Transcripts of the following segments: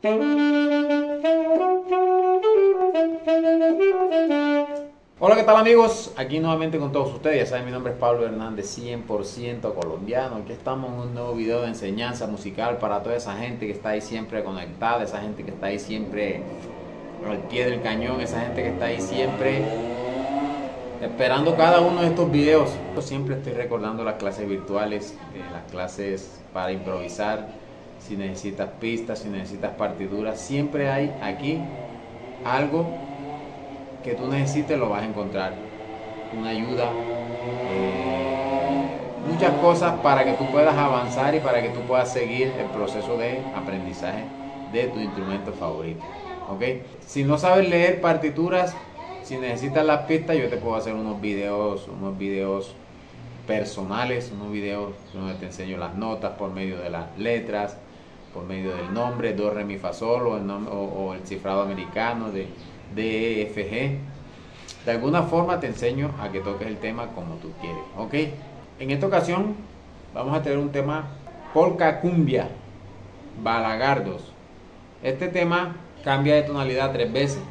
Hola, ¿qué tal amigos? Aquí nuevamente con todos ustedes. Ya saben, mi nombre es Pablo Hernández, 100% colombiano. Aquí estamos en un nuevo video de enseñanza musical para toda esa gente que está ahí siempre conectada, esa gente que está ahí siempre al pie del cañón, esa gente que está ahí siempre esperando cada uno de estos videos. Yo siempre estoy recordando las clases virtuales, las clases para improvisar. Si necesitas pistas, si necesitas partituras, siempre hay aquí algo que tú necesites, lo vas a encontrar. Una ayuda, muchas cosas para que tú puedas avanzar y para que tú puedas seguir el proceso de aprendizaje de tu instrumento favorito. ¿Ok? Si no sabes leer partituras, si necesitas las pistas, yo te puedo hacer unos videos personales, unos videos donde te enseño las notas por medio de las letras, por medio del nombre, do, re, mi, fa, sol, o el cifrado americano de D, E, F, G. De alguna forma te enseño a que toques el tema como tú quieres, ¿ok? En esta ocasión vamos a tener un tema polka cumbia, balagardos. Este tema cambia de tonalidad 3 veces.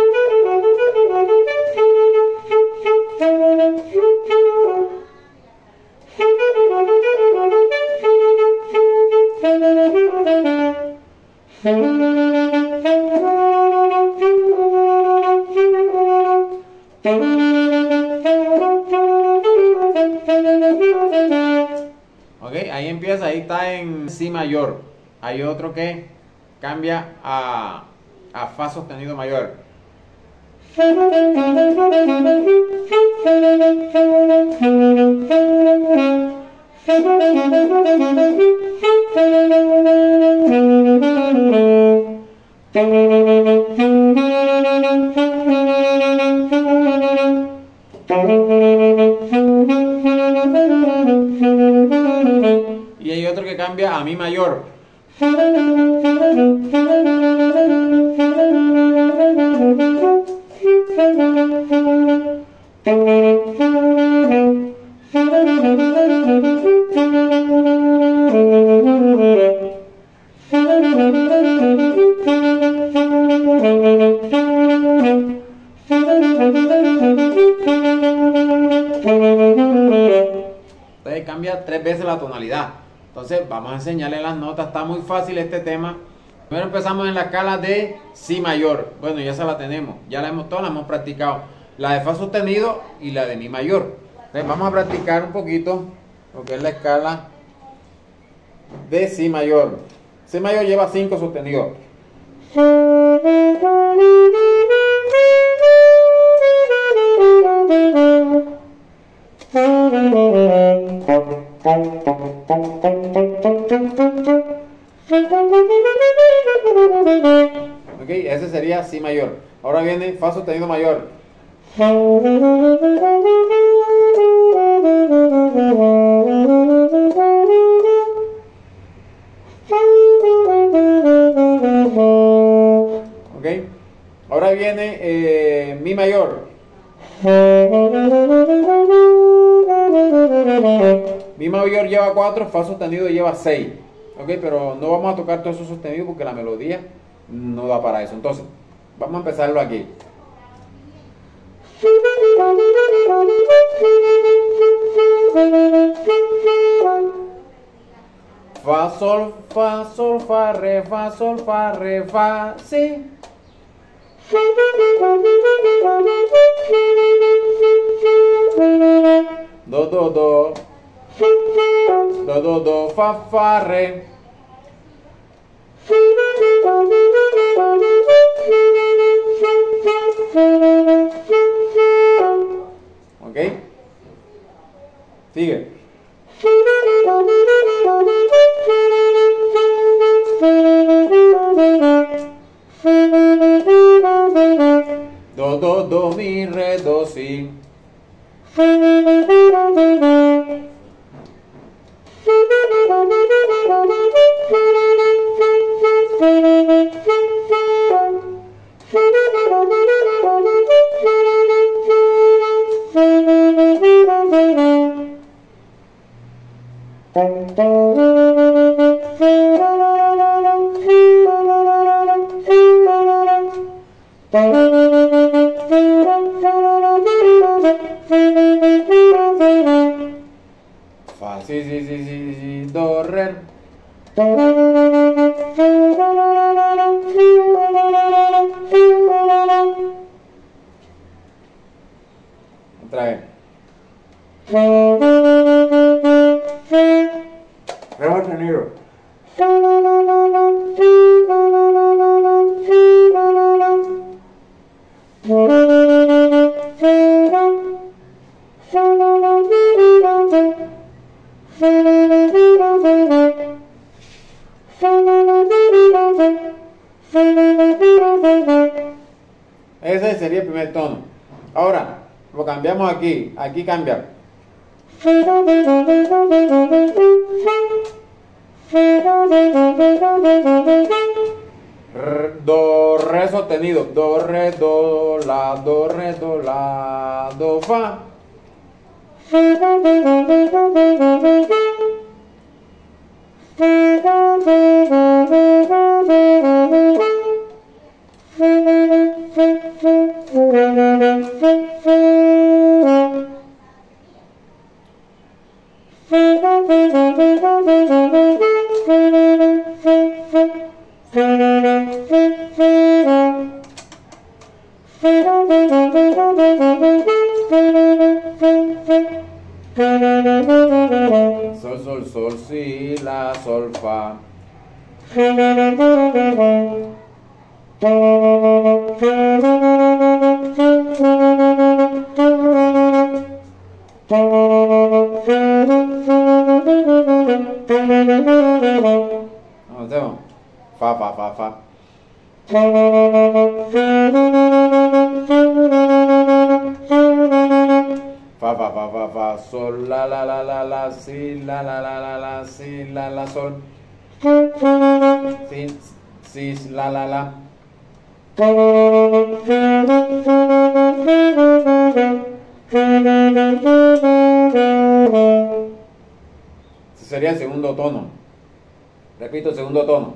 Ok, ahí empieza, ahí está en Si mayor. Hay otro que cambia a Fa sostenido mayor. Y hay otro que cambia a Mi mayor. Entonces cambia 3 veces la tonalidad. Entonces vamos a enseñarle las notas. Está muy fácil este tema. Primero empezamos en la escala de Si mayor. Bueno, ya se la tenemos, ya todas la hemos practicado. La de Fa sostenido y la de Mi mayor. Entonces vamos a practicar un poquito lo que es la escala de Si mayor. Si mayor lleva 5 sostenidos. Ok, ese sería Si mayor. Ahora viene Fa sostenido mayor. Ok, ahora viene Mi mayor. Mi mayor lleva 4, Fa sostenido lleva 6. Ok, pero no vamos a tocar todo eso sostenido porque la melodía no da para eso. Entonces, vamos a empezarlo aquí. Fa, sol, fa, re, fa, si. Do, do, do. Do, do, do, fa, re. Ok. Sigue. Do, do, do, mi, re, do, si. Re sostenido. Ese sería el primer tono. Ahora, lo cambiamos aquí. Aquí cambia. Do, re sostenido. Do, re, do, la, do, re, do, la, do, fa. Sol, sol, sol, si, la, sol, fa. Vamos, fa, fa, fa, fa. Fa, fa, fa, fa, fa, sol, la, la, si, la, si, la, sol. Si, la. Ese sería el segundo tono. Repito, el segundo tono.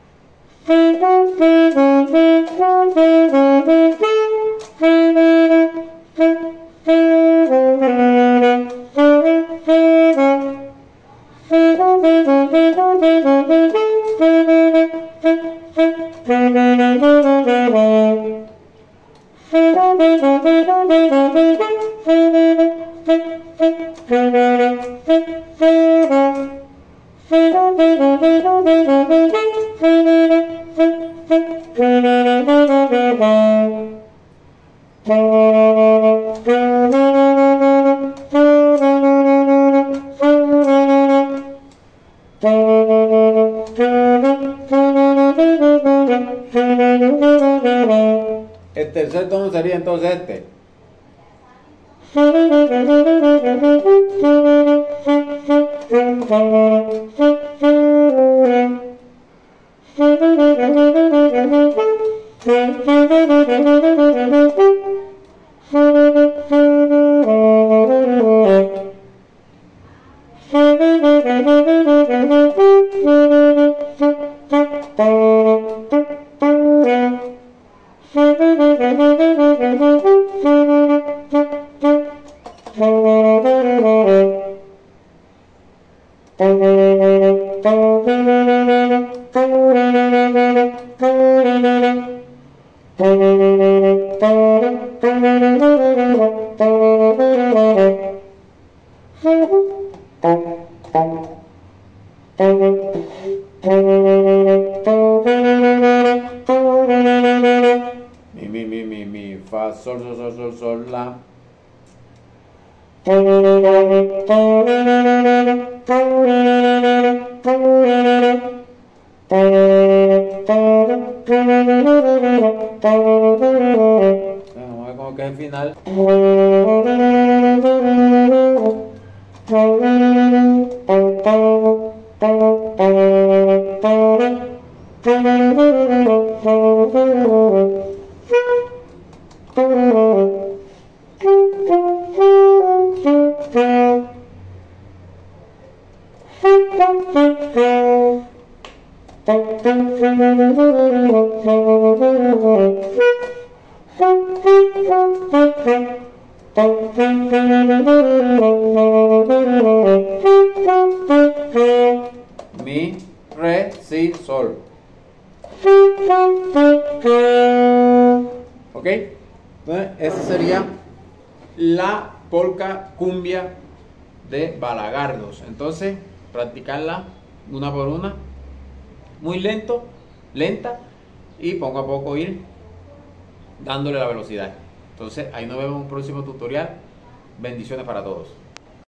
El tercer tono sería entonces este. Mi, fa, sol, sol, sol, sol, sol, la. Vamos a ver cómo queda el final. Mi, re, si, sol. ¿Ok? Entonces, esa sería la polka cumbia de balagardos. Entonces, practicarla una por una, muy lenta, y poco a poco ir dándole la velocidad. Entonces, ahí nos vemos en un próximo tutorial. Bendiciones para todos.